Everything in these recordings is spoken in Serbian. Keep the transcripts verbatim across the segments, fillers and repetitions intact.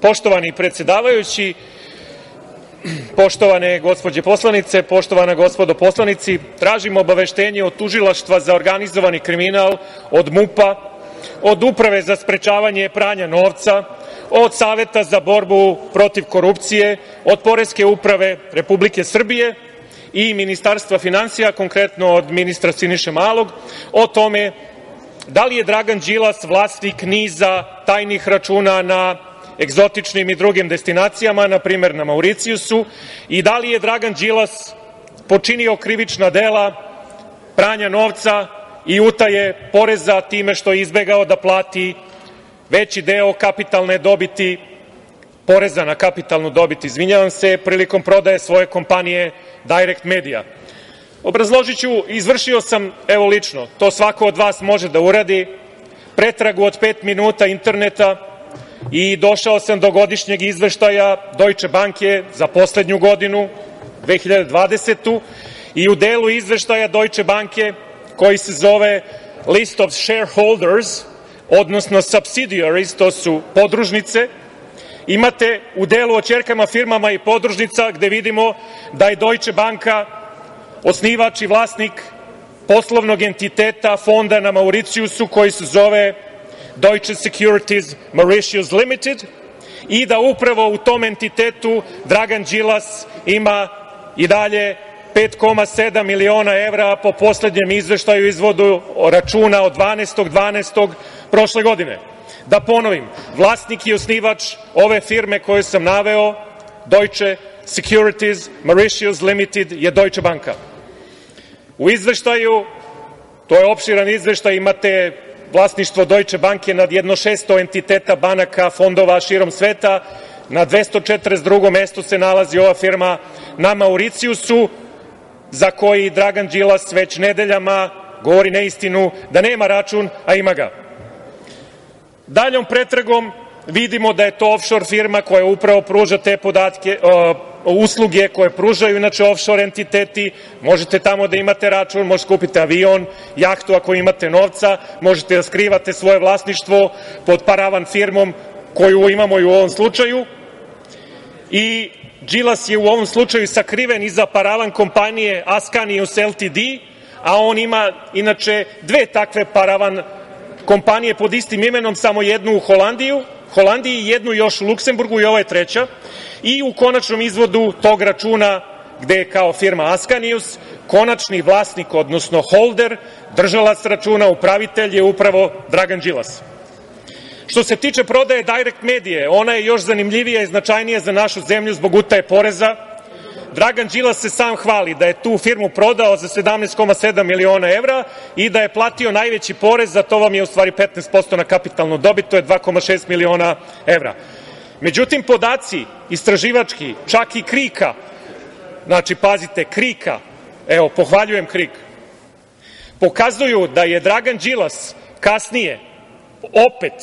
Poštovani predsedavajući, poštovane gospođe poslanice, poštovana gospodo poslanici, tražim obaveštenje od Tužilaštva za organizovani kriminal, od MUP-a, od Uprave za sprečavanje pranja novca, od Saveta za borbu protiv korupcije, od Poreske uprave Republike Srbije i Ministarstva finansija, konkretno od ministra Siniše Malog, o tome da li je Dragan Đilas vlasnik niza tajnih računa na egzotičnim i drugim destinacijama, na primer na Mauricijusu, i da li je Dragan Đilas počinio krivična dela pranja novca i utaje poreza time što je izbegao da plati veći deo kapitalne dobiti, poreza na kapitalnu dobit, izvinjavam se, prilikom prodaje svoje kompanije Direct Media. Obrazložiću, izvršio sam, evo lično, to svako od vas može da uradi, pretragu od pet minuta interneta i došao sam do godišnjeg izveštaja Deutsche Banke za poslednju godinu, dve hiljade dvadesetu. i u delu izveštaja Deutsche Banke koji se zove List of Shareholders, odnosno Subsidiaries, to su podružnice, imate u delu o ćerkama firmama i podružnica gde vidimo da je Deutsche Banka osnivač i vlasnik poslovnog entiteta fonda na Mauricijusu koji se zove Deutsche Securities Mauritius Limited i da upravo u tom entitetu Dragan Đilas ima i dalje pet zarez sedam miliona evra po poslednjem izveštaju izvodu računa od dvanaestog decembra prošle godine. Da ponovim, vlasnik i osnivač ove firme koju sam naveo, Deutsche Securities Mauritius Limited, je Deutsche Banka. U izveštaju, to je opširan izveštaj, imate vlasništvo Deutsche Banke nad jedno šesto entiteta banaka, fondova širom sveta. Na dvesto četrdeset drugom mestu se nalazi ova firma na Mauricijusu, za koji Dragan Đilas već nedeljama govori neistinu da nema račun, a ima ga. Daljom pretragom vidimo da je to ofšor firma koja upravo pruža te podatke, usluge koje pružaju inače ofšor entiteti. Možete tamo da imate račun, možete kupiti avion, jahtu ako imate novca, možete da skrivate svoje vlasništvo pod paravan firmom koju imamo i u ovom slučaju. I Đilas je u ovom slučaju sakriven iza paravan kompanije Ascanius Ltd, a on ima inače dve takve paravan kompanije pod istim imenom, samo jednu u Holandiju, Holandiji i jednu još u Luksemburgu i ovo je treća. I u konačnom izvodu tog računa, gde je kao firma Ascanius, konačni vlasnik, odnosno holder, držalac računa, upravitelj je upravo Dragan Đilas. Što se tiče prodaje Direct Medije, ona je još zanimljivija i značajnija za našu zemlju zbog utaje poreza. Dragan Đilas se sam hvali da je tu firmu prodao za sedamnaest zarez sedam miliona evra i da je platio najveći porez, a to vam je u stvari petnaest posto na kapitalnu dobit, to je dva zarez šest miliona evra. Međutim, podaci istraživački, čak i KRIK-a, znači pazite, KRIK-a, evo pohvaljujem KRIK, pokazuju da je Dragan Đilas kasnije opet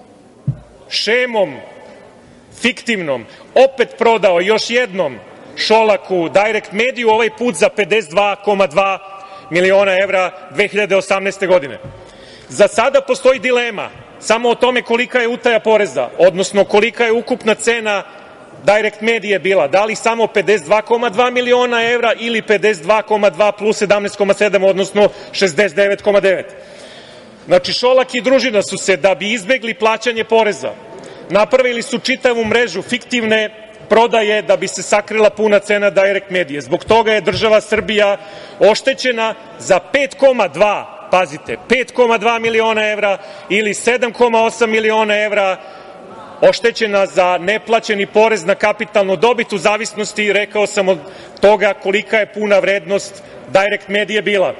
šemom fiktivnom opet prodao još jednom Šolaku Direct Mediju, ovaj put za pedeset dva zarez dva miliona evra dve hiljade osamnaeste. godine. Za sada postoji dilema samo o tome kolika je utaja poreza, odnosno kolika je ukupna cena Direct Medije bila, da li samo pedeset dva zarez dva miliona evra ili pedeset dva zarez dva plus sedamnaest zarez sedam, odnosno šezdeset devet zarez devet. Znači, Šolak i družina su se, da bi izbegli plaćanje poreza, napravili su čitavu mrežu fiktivne prodaje da bi se sakrila puna cena Direct Medije. Zbog toga je država Srbija oštećena za pet zarez dva, pazite, pet zarez dva miliona evra ili sedam zarez osam miliona evra oštećena za neplaćeni porez na kapitalnu dobit, u zavisnosti, rekao sam, od toga kolika je puna vrednost Direct Medije bila.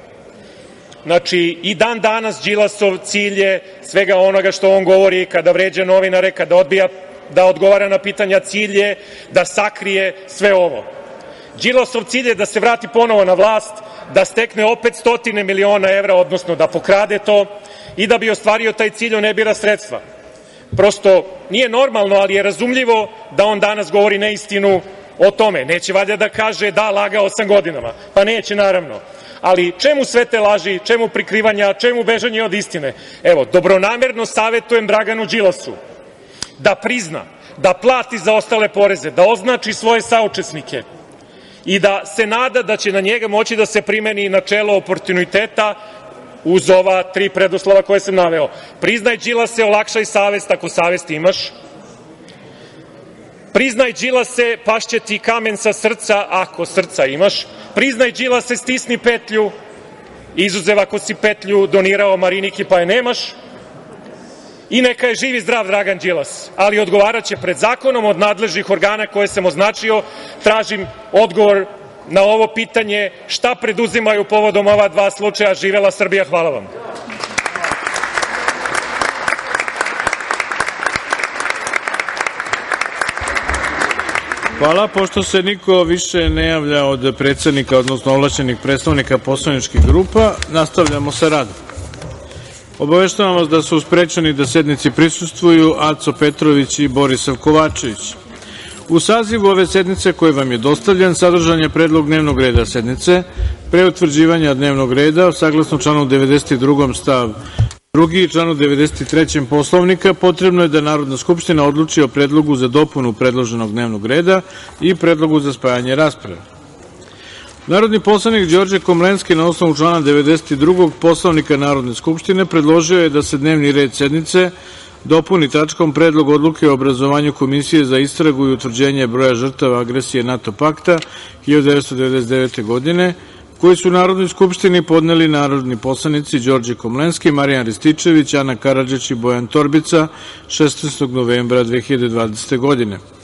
Znači, i dan danas Đilasov cilj je svega onoga što on govori kada vređa novinare, kada odbija da odgovara na pitanja, cilj je da sakrije sve ovo. Đilasov cilj je da se vrati ponovo na vlast, da stekne opet stotine miliona evra, odnosno da pokrade to, i da bi ostvario taj cilj on ne bira sredstva. Prosto nije normalno, ali je razumljivo da on danas govori neistinu o tome. Neće valjda da kaže da, lagao sam godinama. Pa neće, naravno. Ali čemu sve te laži, čemu prikrivanja, čemu bežanje od istine? Evo, dobronamerno savetujem Draganu Đilasu da prizna da plati zaostale poreze, da označi svoje saučesnike i da se nada da će na njega moći da se primeni načelo oportuniteta uz ova tri preduslova koje sam naveo. Priznaj, Đilase, olakšaj savest ako savest imaš. Priznaj, Đilase, pašće ti kamen sa srca ako srca imaš. Priznaj, Đilase, stisni petlju, izuzev ako si petlju donirao Mariniki pa je nemaš. I neka je živ i zdrav Dragan Đilas, ali odgovaraće pred zakonom od nadležnih organa koje sam označio. Tražim odgovor na ovo pitanje šta preduzimaju povodom ova dva slučaja. Živela Srbija. Hvala vam. Hvala. Pošto se niko više ne javlja od predsednika, odnosno ovlašćenih predstavnika poslaničkih grupa, nastavljamo sa radom. Obaveštavam vas da su sprečeni da sednici prisustvuju Aco Petrović i Borisav Kovačević. U sazivu ove sednice koji vam je dostavljen sadržan je predlog dnevnog reda sednice. Pre utvrđivanja dnevnog reda, saglasno članu devedeset drugom stav drugi i članu devedeset trećem Poslovnika, potrebno je da Narodna skupština odluči o predlogu za dopunu predloženog dnevnog reda i predlogu za spajanje rasprave. Narodni poslanik Đorđe Komlenski na osnovu člana devedeset drugog Poslovnika Narodne skupštine predložio je da se dnevni red sednice dopuni tačkom Predlog odluke o obrazovanju Komisije za istragu i utvrđenje broja žrtava agresije NATO pakta hiljadu devetsto devedeset devete. godine, koji su Narodnoj skupštini podneli narodni poslanici Đorđe Komlenski, Marijan Rističević, Ana Karadžić i Bojan Torbica šesnaestog novembra dve hiljade dvadesete. godine.